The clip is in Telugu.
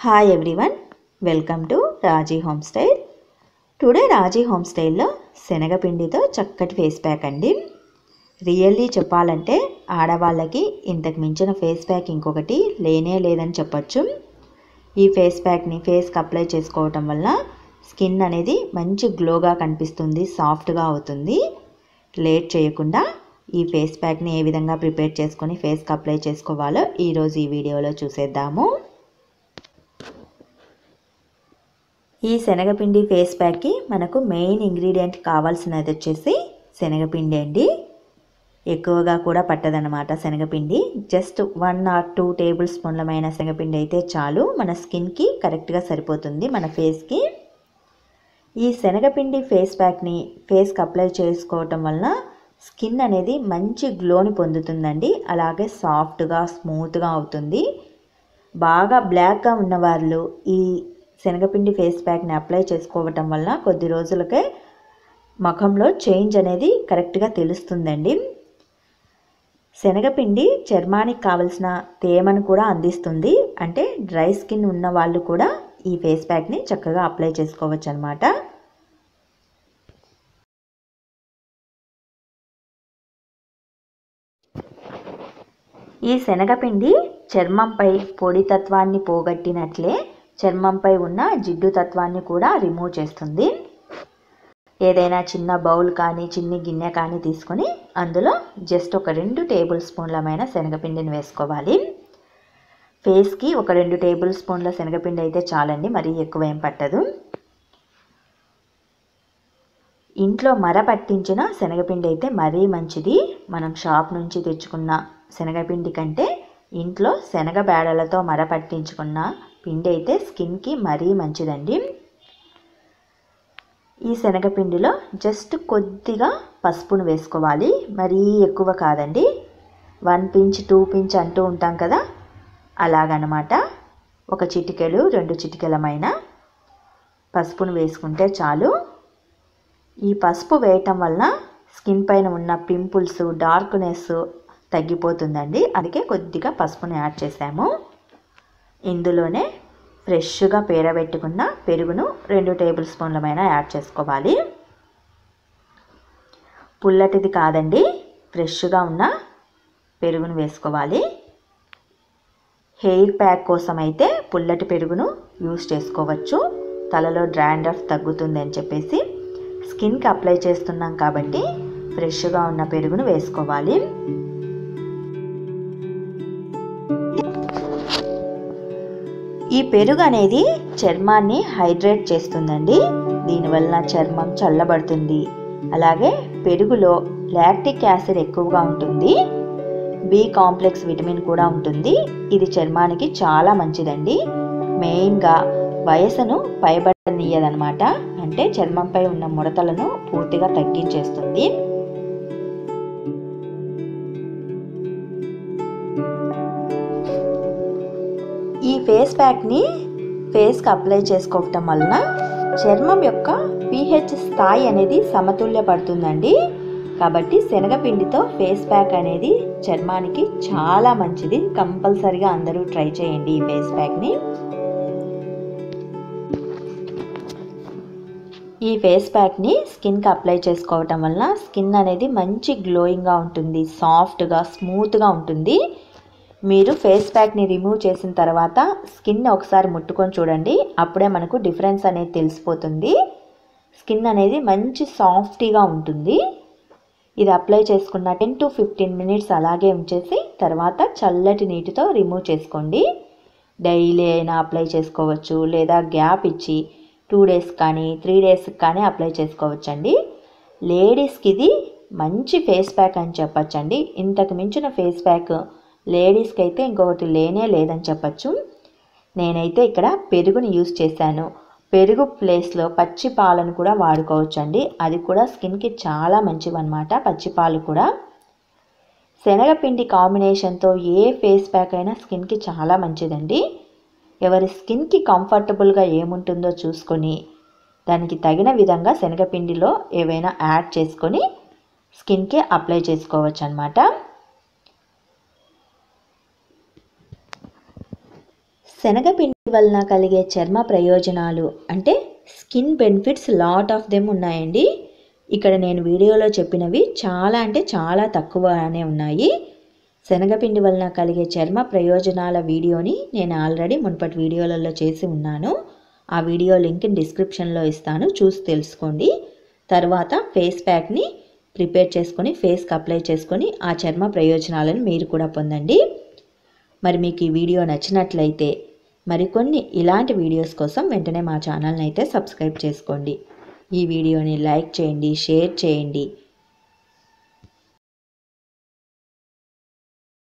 Hi everyone, welcome to Raji home style. Today Raji home స్టైల్లో శనగపిండితో చక్కటి ఫేస్ ప్యాక్ అండి. రియల్లీ చెప్పాలంటే ఆడవాళ్ళకి ఇంతకు మించిన ఫేస్ ప్యాక్ ఇంకొకటి లేనే లేదని చెప్పచ్చు. ఈ ఫేస్ ప్యాక్ని ఫేస్కి అప్లై చేసుకోవటం వల్ల స్కిన్ అనేది మంచి గ్లోగా కనిపిస్తుంది, సాఫ్ట్గా అవుతుంది. లేట్ చేయకుండా ఈ ఫేస్ ప్యాక్ని ఏ విధంగా ప్రిపేర్ చేసుకొని ఫేస్కి అప్లై చేసుకోవాలో ఈరోజు ఈ వీడియోలో చూసేద్దాము. ఈ శనగపిండి ఫేస్ ప్యాక్కి మనకు మెయిన్ ఇంగ్రీడియంట్ కావాల్సినది వచ్చేసి శనగపిండి అండి. ఎక్కువగా కూడా పట్టదనమాట శనగపిండి. జస్ట్ 1 or 2 టేబుల్ స్పూన్లమైన శనగపిండి అయితే చాలు, మన స్కిన్కి కరెక్ట్గా సరిపోతుంది మన ఫేస్కి. ఈ శనగపిండి ఫేస్ ప్యాక్ని ఫేస్కి అప్లై చేసుకోవటం వలన స్కిన్ అనేది మంచి గ్లోని పొందుతుందండి. అలాగే సాఫ్ట్గా స్మూత్గా అవుతుంది. బాగా బ్లాక్గా ఉన్నవాళ్ళు ఈ శనగపిండి ఫేస్ ప్యాక్ని అప్లై చేసుకోవటం వల్ల కొద్ది రోజులకే ముఖంలో చేంజ్ అనేది కరెక్ట్గా తెలుస్తుందండి. శనగపిండి చర్మానికి కావలసిన తేమను కూడా అందిస్తుంది. అంటే డ్రై స్కిన్ ఉన్న వాళ్ళు కూడా ఈ ఫేస్ ప్యాక్ని చక్కగా అప్లై చేసుకోవచ్చు అన్నమాట. ఈ శనగపిండి చర్మంపై పొడి తత్వాన్ని పోగొట్టినట్లే చర్మంపై ఉన్న జిడ్డు తత్వాన్ని కూడా రిమూవ్ చేస్తుంది. ఏదైనా చిన్న బౌల్ కానీ చిన్ని గిన్నె కానీ తీసుకొని అందులో జస్ట్ ఒక 2 టేబుల్ స్పూన్లమైన శనగపిండిని వేసుకోవాలి. ఫేస్కి ఒక 2 టేబుల్ స్పూన్ల శనగపిండి అయితే చాలండి, మరీ ఎక్కువ ఏం పట్టదు. ఇంట్లో మర పట్టించిన శనగపిండి అయితే మరీ మంచిది. మనం షాప్ నుంచి తెచ్చుకున్న శనగపిండి కంటే ఇంట్లో శనగ బేడలతో మర పట్టించుకున్న పిండి అయితే స్కిన్కి మరీ మంచిదండి. ఈ శనగపిండిలో జస్ట్ కొద్దిగా పసుపును వేసుకోవాలి, మరీ ఎక్కువ కాదండి. 1 pinch 2 pinch అంటూ ఉంటాం కదా, అలాగనమాట. ఒక చిటికెడు 2 చిటికెలమైన పసుపును వేసుకుంటే చాలు. ఈ పసుపు వేయటం వలన స్కిన్ పైన ఉన్న పింపుల్స్, డార్క్నెస్ తగ్గిపోతుందండి. అందుకే కొద్దిగా పసుపును యాడ్ చేసాము. ఇందులోనే ఫ్రెష్గా పేరబెట్టుకున్న పెరుగును 2 టేబుల్ స్పూన్లమైన యాడ్ చేసుకోవాలి. పుల్లటిది కాదండి, ఫ్రెష్గా ఉన్న పెరుగును వేసుకోవాలి. హెయిర్ ప్యాక్ కోసం అయితే పుల్లటి పెరుగును యూస్ చేసుకోవచ్చు. తలలో డాండ్రఫ్ తగ్గుతుంది అని చెప్పేసి స్కిన్కి అప్లై చేస్తున్నాం కాబట్టి ఫ్రెష్గా ఉన్న పెరుగును వేసుకోవాలి. ఈ పెరుగు అనేది చర్మాన్ని హైడ్రేట్ చేస్తుందండి. దీనివల్ల చర్మం చల్లబడుతుంది. అలాగే పెరుగులో లాక్టిక్ యాసిడ్ ఎక్కువగా ఉంటుంది. బి కాంప్లెక్స్ విటమిన్ కూడా ఉంటుంది. ఇది చర్మానికి చాలా మంచిదండి. మెయిన్గా వయసును పైబడనీయదనమాట. అంటే చర్మంపై ఉన్న ముడతలను పూర్తిగా తగ్గించేస్తుంది. ఈ ఫేస్ ప్యాక్ని ఫేస్కి అప్లై చేసుకోవటం వలన చర్మం యొక్క pH స్థాయి అనేది సమతుల్యపడుతుందండి. కాబట్టి శనగపిండితో ఫేస్ ప్యాక్ అనేది చర్మానికి చాలా మంచిది. కంపల్సరిగా అందరూ ట్రై చేయండి ఈ ఫేస్ ప్యాక్ని. ఈ ఫేస్ ప్యాక్ని స్కిన్కి అప్లై చేసుకోవటం వలన స్కిన్ అనేది మంచి గ్లోయింగ్గా ఉంటుంది, సాఫ్ట్గా స్మూత్గా ఉంటుంది. మీరు ఫేస్ ప్యాక్ని రిమూవ్ చేసిన తర్వాత స్కిన్ ఒకసారి ముట్టుకొని చూడండి, అప్పుడే మనకు డిఫరెన్స్ అనేది తెలిసిపోతుంది. స్కిన్ అనేది మంచి సాఫ్టీగా ఉంటుంది. ఇది అప్లై చేసుకున్న 10 to 15 minutes అలాగే ఉంచేసి తర్వాత చల్లటి నీటితో రిమూవ్ చేసుకోండి. డైలీ అయినా అప్లై చేసుకోవచ్చు, లేదా గ్యాప్ ఇచ్చి 2 days కానీ 3 days కానీ అప్లై చేసుకోవచ్చు అండి. లేడీస్కి ఇది మంచి ఫేస్ ప్యాక్ అని చెప్పచ్చండి. ఇంతకు మించిన ఫేస్ ప్యాక్ లేడీస్కి అయితే ఇంకొకటి లేనే లేదని చెప్పచ్చు. నేనైతే ఇక్కడ పెరుగుని యూస్ చేశాను. పెరుగు ప్లేస్లో పచ్చి పాలను కూడా వాడుకోవచ్చు అండి. అది కూడా స్కిన్కి చాలా మంచివన్నమాట, పచ్చి పాలు కూడా. శనగపిండి కాంబినేషన్తో ఏ ఫేస్ ప్యాక్ అయినా స్కిన్కి చాలా మంచిదండి. ఎవరి స్కిన్కి కంఫర్టబుల్గా ఏముంటుందో చూసుకొని దానికి తగిన విధంగా శనగపిండిలో ఏవైనా యాడ్ చేసుకొని స్కిన్కి అప్లై చేసుకోవచ్చు అన్నమాట. శనగపిండి వలన కలిగే చర్మ ప్రయోజనాలు అంటే skin benefits lot of them ఉన్నాయండి. ఇక్కడ నేను వీడియోలో చెప్పినవి చాలా అంటే చాలా తక్కువనే ఉన్నాయి. శనగపిండి వలన కలిగే చర్మ ప్రయోజనాల వీడియోని నేను ఆల్రెడీ మునుపటి వీడియోలలో చేసి ఉన్నాను. ఆ వీడియో లింక్ డిస్క్రిప్షన్లో ఇస్తాను, చూసి తెలుసుకోండి. తర్వాత ఫేస్ ప్యాక్ని ప్రిపేర్ చేసుకొని ఫేస్కి అప్లై చేసుకొని ఆ చర్మ ప్రయోజనాలను మీరు కూడా పొందండి. మరి మీకు ఈ వీడియో నచ్చినట్లయితే మరికొన్ని ఇలాంటి వీడియోస్ కోసం వెంటనే మా ఛానల్ని అయితే సబ్స్క్రైబ్ చేసుకోండి. ఈ వీడియోని లైక్ చేయండి, షేర్ చేయండి.